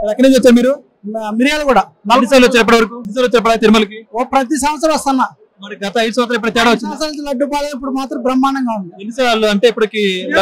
ఎక్కడి నుంచి వచ్చారు మీరు? మిరియాలు కూడా ఎన్నిసార్లు వచ్చారు ఇప్పటి వరకు? ఎన్నిసార్లు వచ్చారు తిరుమలకి? ప్రతి సంవత్సరం వస్తున్నా. మరి గత 5 సంవత్సరాలు ఇప్పుడు తేడా వచ్చింది. లడ్డు పాలే ఇప్పుడు మాత్రం బ్రహ్మాండంగా ఉంది. ఎన్నిసార్లు అంటే ఇప్పటికి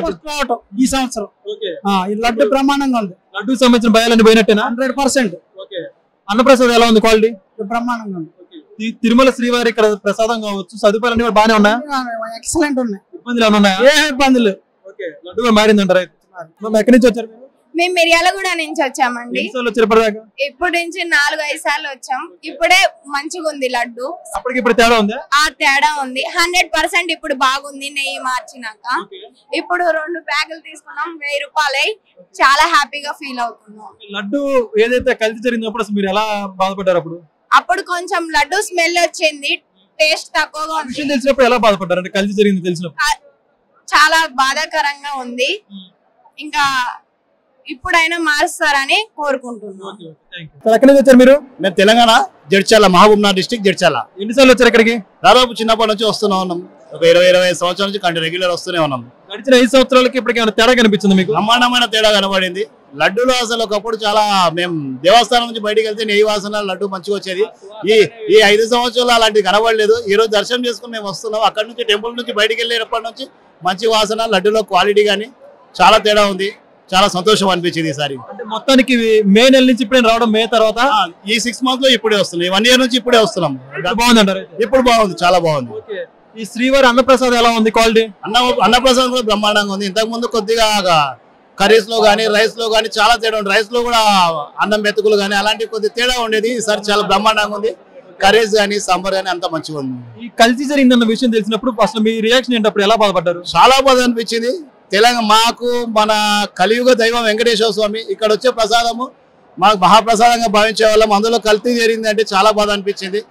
ఈ సంవత్సరం ఈ లడ్డు బ్రహ్మాండంగా ఉంది. లడ్డుకు సంబంధించిన భయాలన్నీ పోయినట్టేనా? 100%. అన్నప్రసాదం ఎలా ఉంది? క్వాలిటీ బ్రహ్మాండంగా ఉంది. తిరుమల శ్రీవారి ఇక్కడ ప్రసాదం కావచ్చు, సదుపాయాలన్నీ కూడా బాగానే ఉన్నాయా? ఎక్సలెంట్ ఉన్నాయి. ఇబ్బందులు ఏమైనా ఉన్నాయా? ఏ ఇబ్బందులు. లడ్డు కూడా మారిందంటారు. ఎక్కడి నుంచి వచ్చారు? మేము మిర్యాలగూడ నుంచి వచ్చామండి. ఇప్పుడు నుంచి 4-5 సార్లు వచ్చాం. ఇప్పుడే మంచిగా ఉంది లడ్డు. ఇప్పుడు తేడా ఉంది. తేడా ఉంది. 100% ఇప్పుడు బాగుంది. నెయ్యి మార్చినాక ఇప్పుడు 2 ప్యాకులు తీసుకున్నాం. 1000 రూపాయలు. చాలా హ్యాపీగా ఫీల్ అవుతున్నాం. లడ్డు ఏదైతే కల్తీ జరిగినప్పుడు అసలు మీరు ఎలా బాధపడ్డారు? అప్పుడు కొంచెం లడ్డు స్మెల్ వచ్చింది. టేస్ట్ తక్కువగా ఉంది. తెలిసినప్పుడు ఎలా బాధపడ్డారు? అంటే కల్తీ జరిగింది తెలిసినప్పుడు చాలా బాధాకరంగా ఉంది. ఇంకా ఇప్పుడైనా మారుస్తారని కోరుకుంటున్నాం. ఎక్కడి నుంచి వచ్చారు మీరు? మేము తెలంగాణ జడ్చర్ల, మహబూబ్నగర్ డిస్ట్రిక్ట్ జడ్చర్ల. ఎన్నిసార్లు వచ్చారు ఇక్కడికి? దాదాపు చిన్నప్పటి నుంచి వస్తూనే ఉన్నాం. ఒక 20-25 సంవత్సరాల నుంచి రెగ్యులర్ వస్తూనే ఉన్నాం. గడిచిన 5 సంవత్సరాలకి ఇప్పటికి ఏమైనా తేడా కనిపించింది మీకు? బ్రహ్మాండమైన తేడా కనబడింది. లడ్డూలో అసలు ఒకప్పుడు చాలా మేము దేవస్థానం నుంచి బయటికి వెళ్తే నెయ్యి వాసన లడ్డు మంచిగా వచ్చేది. ఈ 5 సంవత్సరాలు అలాంటివి కనబడలేదు. ఈ రోజు దర్శనం చేసుకుని మేము వస్తున్నాం. అక్కడ నుంచి టెంపుల్ నుంచి బయటికి వెళ్ళేటప్పటి నుంచి మంచి వాసన, లడ్డులో క్వాలిటీ కానీ చాలా తేడా ఉంది. చాలా సంతోషం అనిపించింది ఈసారి. అంటే మొత్తానికి మే నెల నుంచి ఇప్పుడే రావడం, మే తర్వాత ఈ 6 months లో ఇప్పుడే వస్తున్నాం. 1 year నుంచి ఇప్పుడే వస్తున్నాం. బాగుందంటారు? ఇప్పుడు బాగుంది, చాలా బాగుంది. ఈ శ్రీవారి అన్నప్రసాదం ఎలా ఉంది? క్వాలిటీ అన్నప్రసాదం కూడా బ్రహ్మాండంగా ఉంది. ఇంతకు ముందు కొద్దిగా కర్రీస్ లో గానీ, రైస్ లో గానీ చాలా తేడా ఉంది. రైస్ లో కూడా అన్నం మెతుకులు గానీ అలాంటి కొద్ది తేడా ఉండేది. ఈసారి చాలా బ్రహ్మాండంగా ఉంది. కర్రీస్ గానీ, సాంబార్ గానీ అంతా మంచిగా ఉంది. ఈ కల్తీ జరిగిందన్న విషయం తెలిసినప్పుడు అసలు మీ రియాక్షన్ ఏంటప్పుడు? ఎలా బాధపడ్డారు? చాలా బాధ అనిపించింది. తెలంగాణ మాకు మన కలియుగ దైవం వెంకటేశ్వర స్వామి ఇక్కడ వచ్చే ప్రసాదము మాకు మహాప్రసాదంగా భావించే వాళ్ళం. అందులో కల్తీ జరిగింది అంటే చాలా బాధ అనిపించింది.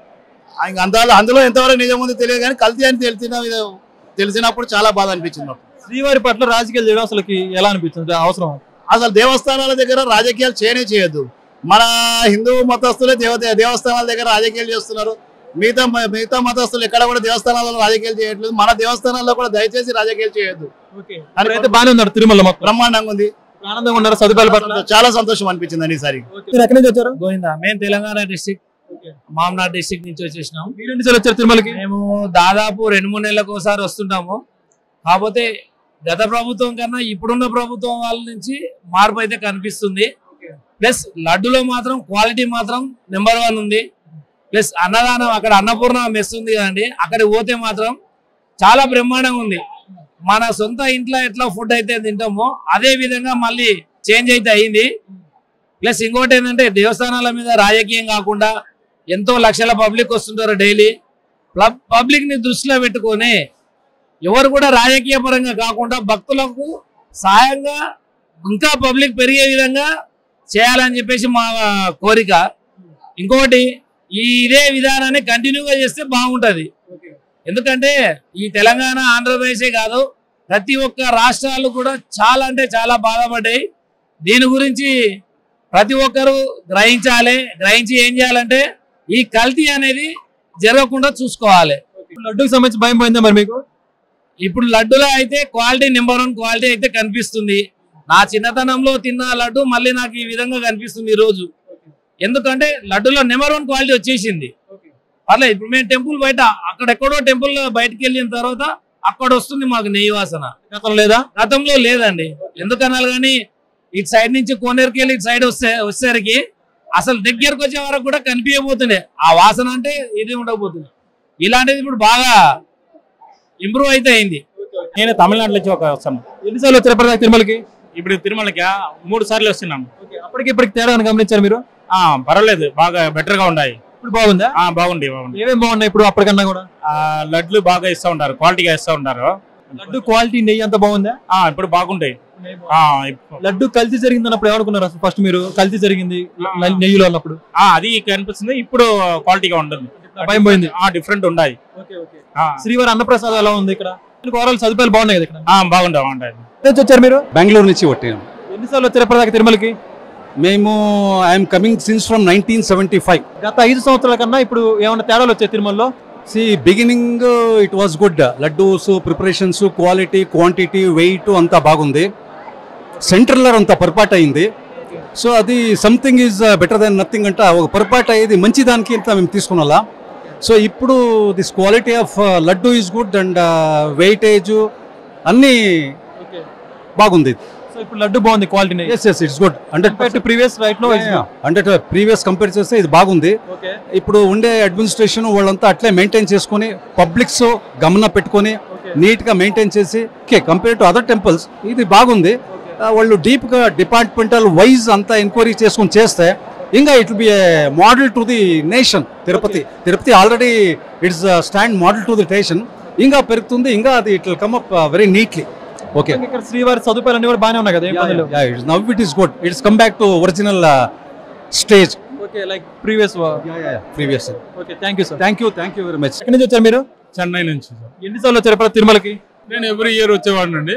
అందులో ఎంతవరకు నిజం ఉంది తెలియదు కానీ కల్తీ అని తెలిసినప్పుడు చాలా బాధ అనిపించింది మాకు. శ్రీవారి పట్ల రాజకీయాలు చేయడం అసలు ఎలా అనిపించింది? అవసరం? అసలు దేవస్థానాల దగ్గర రాజకీయాలు చేయొద్దు. మన హిందూ మతస్థులే దేవస్థానాల దగ్గర రాజకీయాలు చేస్తున్నారు. మిగతా మతస్థులు ఎక్కడ కూడా దేవస్థానాల్లో రాజకీయాలు చేయట్లేదు. మన దేవస్థానాల్లో కూడా దయచేసి రాజకీయాలు చేయొద్దు. బాగానే ఉన్నారు. తిరుమల బ్రహ్మాండంగా ఉంది. ఆనందంగా ఉన్నారు. సదుపాయాల పట్ల చాలా సంతోషం అనిపించింది అండి ఈసారి. ఎక్కడి నుంచి వచ్చారు? గోవిందా. మేము తెలంగాణ డిస్ట్రిక్ట్ మహబూబ్నగర్ డిస్ట్రిక్ట్ నుంచి వచ్చేసినాం. మీరు ఎన్నిసార్లు వచ్చారు తిరుమలకి? మేము దాదాపు 2-3 నెలలకు ఒకసారి వస్తుంటాము. కాకపోతే గత ప్రభుత్వం కన్నా ఇప్పుడున్న ప్రభుత్వం వాళ్ళ నుంచి మార్పు అయితే కనిపిస్తుంది. ప్లస్ లడ్డులో మాత్రం క్వాలిటీ మాత్రం నెంబర్ 1 ఉంది. ప్లస్ అన్నదానం అక్కడ అన్నపూర్ణ మెస్ ఉంది కదండి, అక్కడికి పోతే మాత్రం చాలా బ్రహ్మాండంగా ఉంది. మన సొంత ఇంట్లో ఎట్లా ఫుడ్ అయితే తింటామో అదే విధంగా మళ్ళీ చేంజ్ అయితే అయింది. ప్లస్ ఇంకోటి ఏంటంటే దేవస్థానాల మీద రాజకీయం కాకుండా ఎంతో లక్షల పబ్లిక్ వస్తుంటారు డైలీ. పబ్లిక్ ని దృష్టిలో పెట్టుకొని ఎవరు కూడా రాజకీయ పరంగా కాకుండా భక్తులకు సహాయంగా ఇంకా పబ్లిక్ పెరిగే విధంగా చేయాలని చెప్పేసి మా కోరిక. ఇంకోటి ఇదే విధానాన్ని కంటిన్యూగా చేస్తే బాగుంటది. ఎందుకంటే ఈ తెలంగాణ, ఆంధ్రప్రదేశే కాదు ప్రతి ఒక్క రాష్ట్రాలు కూడా చాలా అంటే చాలా బాధపడ్డాయి. దీని గురించి ప్రతి ఒక్కరు గ్రహించాలి. గ్రహించి ఏం చేయాలంటే ఈ కల్తీ అనేది జరగకుండా చూసుకోవాలి. లడ్డూకి సంబంధించి భయం పోయిందా మరి మీకు? ఇప్పుడు లడ్డులో అయితే క్వాలిటీ నెంబర్ 1 క్వాలిటీ అయితే కనిపిస్తుంది. నా చిన్నతనంలో తిన్న లడ్డు మళ్ళీ నాకు ఈ విధంగా కనిపిస్తుంది ఈ రోజు. ఎందుకంటే లడ్డులో నెంబర్ 1 క్వాలిటీ వచ్చేసింది. పర్లేదు. ఇప్పుడు మేము టెంపుల్ బయట అక్కడెక్కడో టెంపుల్ బయటకు వెళ్ళిన తర్వాత అక్కడ వస్తుంది మాకు నెయ్యి వాసన. గతంలో లేదండి. ఎందుకనాలి కానీ ఇటు సైడ్ నుంచి కోనేరుకి వెళ్ళి ఇటు సైడ్ వచ్చేసరికి అసలు దగ్గరకు వచ్చే వరకు కూడా కనిపించబోతుండే ఆ వాసన. అంటే ఇది ఉండకపోతుంది. ఇలాంటిది ఇప్పుడు బాగా ఇంప్రూవ్ అయితే అయింది. నేను తమిళనాడు నుంచి వస్తాను. ఎన్నిసార్లు వచ్చారు తిరుమలకి? ఇప్పుడు తిరుమలకి 3 సార్లు వస్తున్నాం. అప్పటికి ఇప్పటికి తేడా గమనించారు మీరు? పర్వాలేదు, బాగా బెటర్ గా ఉన్నాయి. ఇప్పుడు బాగుందా? బాగుంది. ఏమేమి బాగున్నాయి ఇప్పుడు అప్పటికన్నా కూడా? లడ్లు బాగా ఇస్తా ఉంటారు, క్వాలిటీగా ఇస్తా ఉంటారు. లడ్డు క్వాలిటీ, నెయ్యి అంత బాగుందా? ఇప్పుడు బాగుంటాయి. లడ్డు కల్తీ జరిగింది అన్నప్పుడు ఏమనుకున్నారు అసలు? ఫస్ట్ మీరు కల్తీ జరిగింది నెయ్యిలో అన్నప్పుడు అది కనిపిస్తుంది. ఇప్పుడు క్వాలిటీగా ఉంటుంది. భయం పోయింది. డిఫరెంట్ ఉన్నాయి. శ్రీవారి అన్నప్రసాదం ఎలా ఉంది ఇక్కడ? ఓవరాల్ సదుపాయాలు బాగున్నాయి కదా ఇక్కడ? బాగుంటాయి. వచ్చారు మీరు? బెంగళూరు నుంచి వచ్చాను. ఎన్నిసార్లు వచ్చారు ఇప్పటిదాకా తిరుమలకి? మేము ఐఎమ్ కమింగ్ సిన్స్ ఫ్రమ్ 1975. గత 5 సంవత్సరాల కన్నా ఇప్పుడు ఏమైనా తేడాలు వచ్చాయి తిరుమలలో? Beginning it was good. Laddus preparations, quality, quantity, weight అంతా బాగుంది. సెంట్రల్ అంతా పొరపాటు అయింది. సో అది something is better than nothing అంట ఒక పొరపాటు అయ్యేది మంచి దానికి ఇంత మేము తీసుకున్నాలా. సో ఇప్పుడు this quality of laddu is good and weightage అన్నీ బాగుంది. సో ఇప్పుడు లడ్డు బాగుంది quality. Yes it's good 100% previous right no 100 previous compare చేస్తే ఇది బాగుంది. ఓకే ఇప్పుడు ఉండే అడ్మినిస్ట్రేషన్ వాళ్ళంతా అట్లే మెయింటైన్ చేసుకుని పబ్లిక్స్ గమనం పెట్టుకొని నీట్గా మెయింటైన్ చేసి okay compare to other temples ఇది బాగుంది. వాళ్ళు డీప్గా డిపార్ట్మెంటల్ వైజ్ అంతా ఎంక్వైరీ చేసుకుని చేస్తే ఇంకా it will be a model to the nation. Tirupati already it's stand model to the nation. ఇంకా పెరుగుతుంది, ఇంకా అది it will come up very neatly. Okay ఇక్కడ శ్రీవారి సదుపాయాలు అన్ని కూడా బాగానే ఉన్నాయి కదా? Now it is good. It's come back to original stage. Okay like previous. Okay thank you sir. Thank you very much. ఎక్కడి నుంచి వచ్చారు మీరు? చెన్నై నుంచి. ఎన్నిసార్లు వచ్చారు తిరుమలకి? నేను ఎవ్రీ ఇయర్ వచ్చేవాడిని అండి.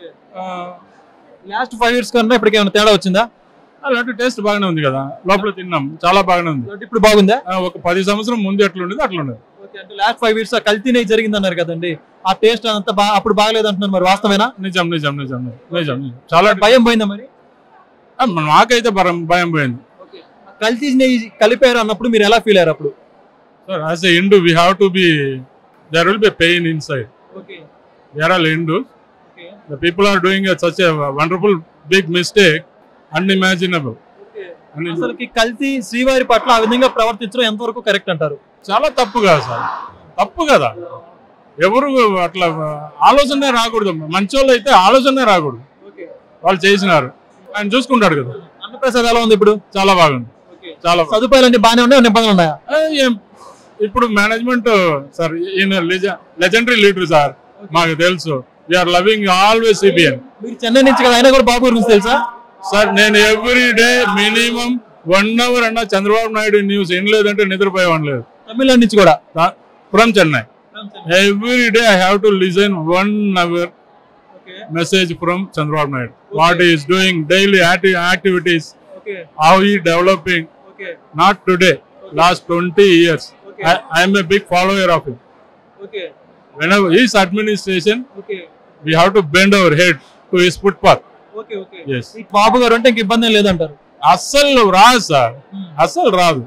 లాస్ట్ 5 years కన్నా ఇప్పటికి ఏమైనా తేడా వచ్చిందా? లడ్డు టేస్ట్ బాగానే ఉంది కదా, లోపల తిన్నాం చాలా బాగానే ఉంది. ఇప్పుడు బాగుందా? ఒక 10 సంవత్సరం ముందు ఎట్లుండేది అట్లుండదు. అంటే లాస్ట్ 5 years కల్తీ నెయ్యి జరిగింది అన్నారు కదండి, ఆ టేస్ట్ అంతా అప్పుడు బాగలేదు అంటున్నారు, మరి వాస్తవేనా? నిజం చాలా భయం పోయిందా మరి? నాకైతే భయం పోయింది. కల్తీ నెయ్యి కలిపారు అన్నప్పుడు మీరు ఎలా ఫీల్ అయ్యారు అప్పుడు? Sir as a Hindu we have to be, there will be pain inside. We are all Hindus. The people are doing such a wonderful big mistake, unimaginable. అసలుకి కల్తీ శ్రీవారి పట్ల ఆ విధంగా ప్రవర్తించడం ఎంతవరకు కరెక్ట్ అంటారు? చాలా తప్పు కదా సార్, తప్పు కదా. ఎవరు అట్లా ఆలోచనే రాకూడదు. మంచోళ్ళు అయితే ఆలోచనే రాకూడదు. వాళ్ళు చేసినారు, ఆయన చూసుకుంటాడు కదా. అన్నప్రసాద్ ఎలా ఉంది ఇప్పుడు? చాలా బాగుంది. చాలా సదుపాయాలు అన్ని బాగానే ఉన్నాయి, నిబంధనలు ఉన్నాయా? ఇప్పుడు మేనేజ్మెంట్ సార్ ఈయన లెజెండరీ లీడర్ సార్, మాకు తెలుసు. We are loving always CBN. మీరు చెన్నై నుంచి కదా, ఆయన కూడా బాబు గురించి తెలుసా? సార్ నేను ఎవ్రీ డే మినిమం 1 hour అన్నా చంద్రబాబు నాయుడు న్యూస్ ఏం లేదంటే నిద్రపోయేవాడు లేదు. తమిళనాడు నుంచి కూడా? From Chennai. Every day I have to listen 1 hour message from Chandrababu Naidu. What is doing daily activities, how he developing. Not today, last 20 years. I am a big follower of him. Whenever his administration, we have to bend our head to his footpath. Yes. Babu garu అంటే ఇంక ఇబ్బంది లేదంటారు? అస్సలు రాదు sir, అస్సలు రాదు.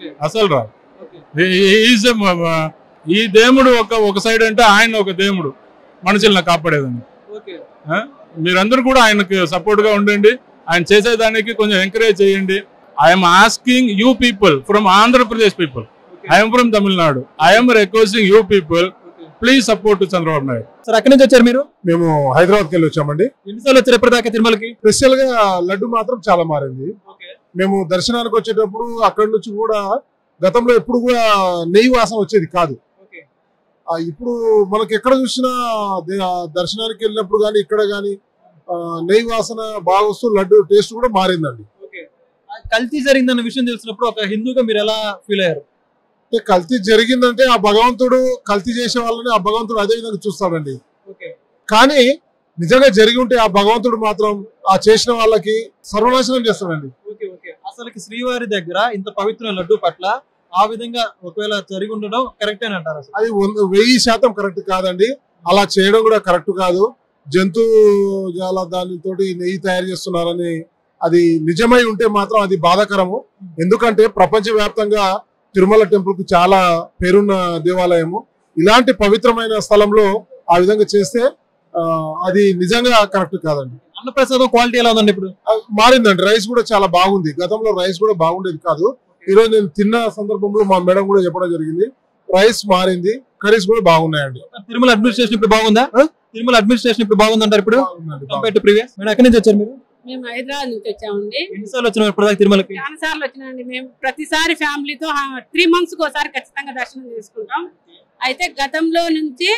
ఈ దేవుడు ఒక సైడ్ అంటే ఆయన ఒక దేవుడు, మనుషులను కాపాడేదని. మీరందరూ కూడా ఆయనకు సపోర్ట్ గా ఉండండి, ఆయన చేసేదానికి కొంచెం ఎంకరేజ్ చేయండి. I'm asking you people from Andhra Pradesh people, I'm from Tamil Nadu, I'm requesting you people please support Chandrababu Naidu. Sir ఎక్కడి నుంచి వచ్చారు మీరు? మేము హైదరాబాద్కి వెళ్ళి వచ్చామండి. ఎన్నిసార్లు వచ్చారు ఇప్పటిదాకా తిరుమలకి? స్పెషల్ గా లడ్డు మాత్రం చాలా మారింది. మేము దర్శనానికి వచ్చేటప్పుడు అక్కడి నుంచి కూడా గతంలో ఎప్పుడు కూడా నెయ్యి వాసన వచ్చేది కాదు. ఇప్పుడు మనకి ఎక్కడ చూసినా దర్శనానికి వెళ్ళినప్పుడు కానీ ఇక్కడ కానీ నెయ్యి వాసన బాగా వస్తూ లడ్డు టేస్ట్ కూడా మారిందండి. కల్తీ జరిగిందన్న విషయం తెలిసినప్పుడు ఒక హిందూగా మీరు ఎలా ఫీల్ అయ్యారు? కల్తీ జరిగిందంటే ఆ భగవంతుడు కల్తీ చేసే వాళ్ళని ఆ భగవంతుడు అదే విధంగా చూస్తాడండి. కానీ నిజంగా జరిగి ఉంటే ఆ భగవంతుడు మాత్రం ఆ చేసిన వాళ్ళకి సర్వనాశనం చేస్తాడండి. అసలు శ్రీవారి దగ్గర ఇంత పవిత్ర లడ్డు పట్ల ఆ విధంగా ఒకవేళ జరిగి ఉండడం కరెక్ట్ అని అంటారు? అది 1000% కరెక్ట్ కాదండి. అలా చేయడం కూడా కరెక్ట్ కాదు. జంతు జాల దానితోటి నెయ్యి తయారు చేస్తున్నారని అది నిజమై ఉంటే మాత్రం అది బాధాకరము. ఎందుకంటే ప్రపంచవ్యాప్తంగా తిరుమల టెంపుల్ కు చాలా పేరున్న దేవాలయము. ఇలాంటి పవిత్రమైన స్థలంలో ఆ విధంగా చేస్తే అది నిజంగా కరెక్ట్ కాదండి. అన్నప్రసాదం క్వాలిటీ ఎలా ఉందండి? ఇప్పుడు మారిందండి. రైస్ కూడా చాలా బాగుంది. గతంలో రైస్ కూడా బాగుండేది కాదు. ఈ రోజు నేను తిన్న సందర్భంలో మా మేడం కూడా చెప్పడం జరిగింది, రైస్ మారింది, కర్రీస్ కూడా బాగున్నాయండి. తిరుమల అడ్మినిస్ట్రేషన్ ఇప్పుడు బాగుందా? తిరుమల అడ్మినిస్ట్రేషన్ ఇప్పుడు బాగుందంటారు ఇప్పుడు కంపేర్ టు ప్రీవియస్? మేడం ఎక్కడి నుంచి వచ్చారు మీరు? మేము హైదరాబాద్ నుంచి వచ్చామండి. ఎన్నిసార్లు వచ్చినారు ఇప్పుడు తిరుమలకి? చాలా సార్లు వచ్చినాండి. మేము ప్రతిసారి ఫ్యామిలీతో 3 months ఒకసారి ఖచ్చితంగా దర్శనం చేసుకుంటాం. అయితే గతంలో నుంచి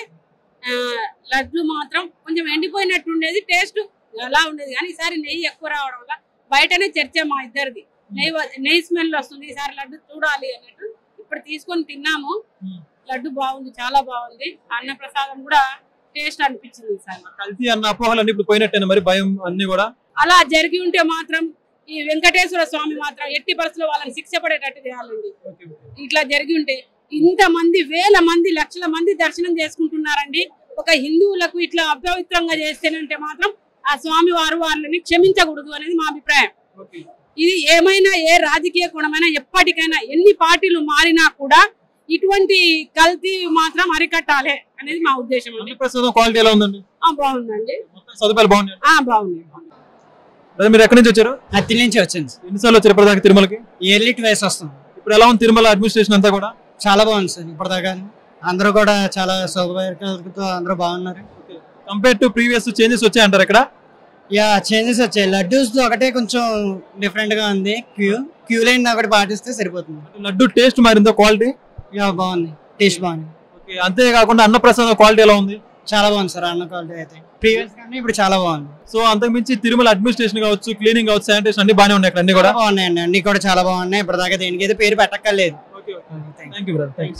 లడ్లు మాత్రం కొంచెం ఎండిపోయినట్టు ఉండేది, టేస్ట్ అలా ఉండేది. కానీ ఈసారి నెయ్యి ఎక్కువ రావడం వల్ల బయటనే చర్చ మా ఇద్దరిది, నెయ్యి స్మెల్ వస్తుంది, ఈసారి లడ్డు చూడాలి అన్నట్టు ఇప్పుడు తీసుకొని తిన్నాము. లడ్డు బాగుంది, చాలా బాగుంది. అన్నప్రసాదం కూడా టేస్ట్ అనిపించింది. ఈసారి కల్తీ అన్న అపోహలన్నీ ఇప్పుడు పోయినట్టేనా మరి? భయం అన్ని కూడా అలా జరిగి ఉంటే మాత్రం ఈ వెంకటేశ్వర స్వామి మాత్రం ఎట్టి పరిస్థితుల్లో వాళ్ళని శిక్ష పడేటట్టు చేయాలండి. ఇట్లా జరిగి ఉంటే ఇంతమంది 1000 మంది 1,00,000 మంది దర్శనం చేసుకుంటున్నారండి. ఒక హిందువులకు ఇట్లా అపవిత్రంగా చేస్తేనంటే మాత్రం ఆ స్వామి వారు వాళ్ళని క్షమించకూడదు అనేది మా అభిప్రాయం. ఇది ఏమైనా ఏ రాజకీయ కోణమైనా ఎప్పటికైనా ఎన్ని పార్టీలు మారినా కూడా ఇటువంటి కల్తీ మాత్రం అరికట్టాలి అనేది మా ఉద్దేశం అండి. క్వాలిటీ ఎలా ఉందండి? బాగుందండి, సదుపాయాలు బాగున్నాయి. బాగున్నాయి. మీరు ఎక్కడి నుంచి వచ్చారు? అత్తి నుంచి వచ్చాను. ఎన్నిసార్లు వచ్చారు ఇప్పటిదాకా తిరుమలకి? ఇయర్లీ ట్వైస్ వస్తాం. ఇప్పుడు ఎలా ఉంది తిరుమల అడ్మినిస్ట్రేషన్ అంతా కూడా? చాలా బాగుంది సార్ ఇప్పటిదాకా. అందరూ కూడా చాలా సౌకర్యాలతో అందరూ బాగున్నారు. కంపేర్ టు ప్రీవియస్ చేంజెస్ వచ్చాయంటారు ఇక్కడ? యా, చేంజెస్ వచ్చాయి. లడ్డూస్ ఒకటే కొంచెం డిఫరెంట్ గా ఉంది. క్యూ లైన్ ఒకటి పాటిస్తే సరిపోతుంది. లడ్డు టేస్ట్ మారిందో? క్వాలిటీ యా బాగుంది, టేస్ట్ బాగుంది. అంతేకాకుండా అన్నప్రసాదం క్వాలిటీ ఎలా ఉంది? చాలా బాగుంది సార్ అన్న క్వాలిటీ అయితే ప్రీవియస్ కానీ ఇప్పుడు చాలా బాగుంది. సో అంతకుమించి తిరుమల అడ్మినిస్ట్రేషన్ కావచ్చు, క్లీనింగ్ కావచ్చు, శానిటేషన్ అన్ని బాగానే ఉన్నాయి. అన్ని కూడా బాగున్నాయండి, అన్ని కూడా చాలా బాగున్నాయి. ఇప్పటిదాకా దేనికైతే పేరు పెట్టక్కర్లేదు. Thank you brother.